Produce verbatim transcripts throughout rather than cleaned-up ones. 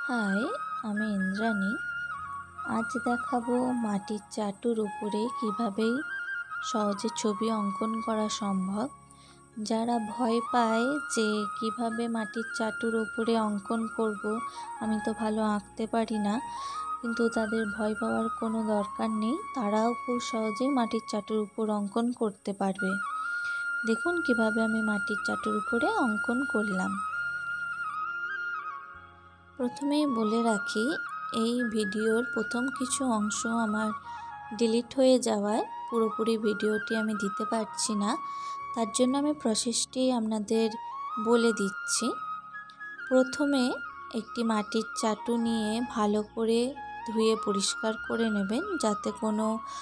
High, আমি ইন্দ্রাণী। আজ দেখাবো মাটির চাটুর উপরে কিভাবে সহজে ছবি অঙ্কন করা সম্ভব। যারা ভয় পায় যে কিভাবে মাটির চাটুর উপরে অঙ্কন করব, আমি তো ভালো আঁকতে পারি না, কিন্তু তাদের ভয় পাওয়ার কোনো দরকার নেই। তারাও খুব সহজেই মাটির চাটুর উপর অঙ্কন করতে পারবে। দেখুন কিভাবে আমি মাটির চাটুর উপরে অঙ্কন করলাম। প্রথমেই বলে রাখি, এই ভিডিওর প্রথম কিছু অংশ আমার ডিলিট হয়ে যাওয়ায় পুরোপুরি ভিডিওটি আমি দিতে পারছি না। তার জন্য আমি প্রসেসটি আপনাদের বলে দিচ্ছি। প্রথমে একটি মাটির চাটু নিয়ে ভালো করে ধুয়ে পরিষ্কার করে নেবেন, যাতে কোনো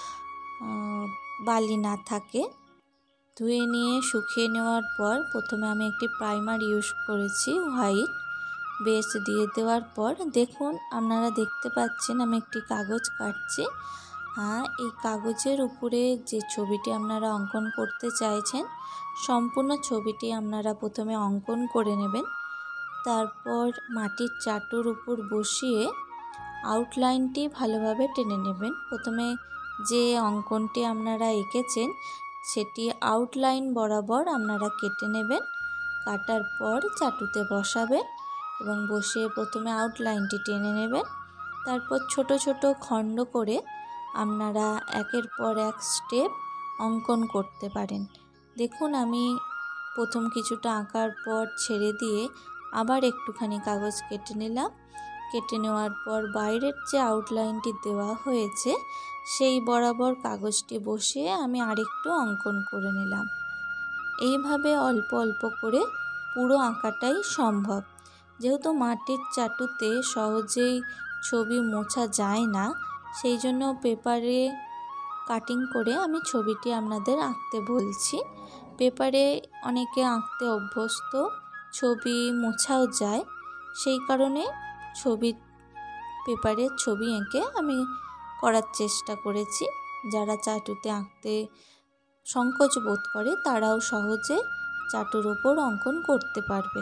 বালি না থাকে। ধুয়ে নিয়ে শুকিয়ে নেওয়ার পর প্রথমে আমি একটি প্রাইমার ইউজ করেছি, হোয়াইট বেস দিয়ে দেওয়ার পর দেখুন আপনারা দেখতে পাচ্ছেন আমি একটি কাগজ কাটছি। হ্যাঁ, এই কাগজের উপরে যে ছবিটি আপনারা অঙ্কন করতে চাইছেন, সম্পূর্ণ ছবিটি আপনারা প্রথমে অঙ্কন করে নেবেন। তারপর মাটির চাটুর উপর বসিয়ে আউটলাইনটি ভালোভাবে টেনে নেবেন। প্রথমে যে অঙ্কনটি আপনারা এঁকেছেন সেটি আউটলাইন বরাবর আপনারা কেটে নেবেন। কাটার পর চাটুতে বসাবেন এবং বসে প্রথমে আউটলাইনটি টেনে নেবেন। তারপর ছোট ছোট খণ্ড করে আপনারা একের পর এক স্টেপ অঙ্কন করতে পারেন। দেখুন আমি প্রথম কিছুটা আঁকার পর ছেড়ে দিয়ে আবার একটুখানি কাগজ কেটে নিলাম। কেটে নেওয়ার পর বাইরের যে আউটলাইনটি দেওয়া হয়েছে সেই বরাবর কাগজটি বসিয়ে আমি আরেকটু অঙ্কন করে নিলাম। এইভাবে অল্প অল্প করে পুরো আঁকাটাই সম্ভব। যেহেতু মাটির চাটুতে সহজেই ছবি মোছা যায় না, সেই জন্য পেপারে কাটিং করে আমি ছবিটি আপনাদের আঁকতে বলছি। পেপারে অনেকে আঁকতে অভ্যস্ত, ছবি মোছাও যায়, সেই কারণে ছবি পেপারে ছবি এঁকে আমি করার চেষ্টা করেছি। যারা চাটুতে আঁকতে সংকোচ বোধ করে তারাও সহজে চাটুর ওপর অঙ্কন করতে পারবে।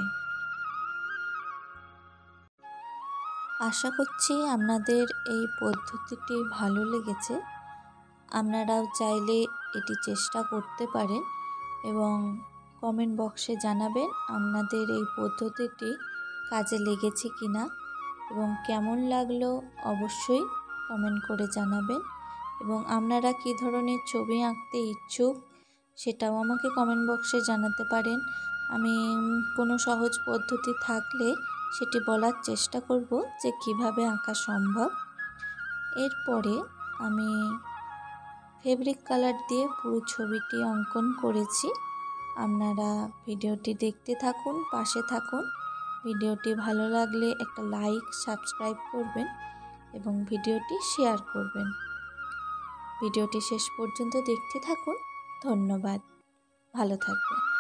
আশা করছি আপনাদের এই পদ্ধতিটি ভালো লেগেছে। আপনারাও চাইলে এটি চেষ্টা করতে পারেন এবং কমেন্ট বক্সে জানাবেন আপনাদের এই পদ্ধতিটি কাজে লেগেছে কিনা এবং কেমন লাগলো অবশ্যই কমেন্ট করে জানাবেন। এবং আপনারা কী ধরনের ছবি আঁকতে ইচ্ছুক সেটাও আমাকে কমেন্ট বক্সে জানাতে পারেন। আমি কোনো সহজ পদ্ধতি থাকলে সেটি বলার চেষ্টা করব যে কিভাবে আঁকা সম্ভব। এরপরে আমি ফেব্রিক কালার দিয়ে পুরো ছবিটি অঙ্কন করেছি। আপনারা ভিডিওটি দেখতে থাকুন, পাশে থাকুন। ভিডিওটি ভালো লাগলে একটা লাইক, সাবস্ক্রাইব করবেন এবং ভিডিওটি শেয়ার করবেন। ভিডিওটি শেষ পর্যন্ত দেখতে থাকুন। ধন্যবাদ। ভালো থাকবেন।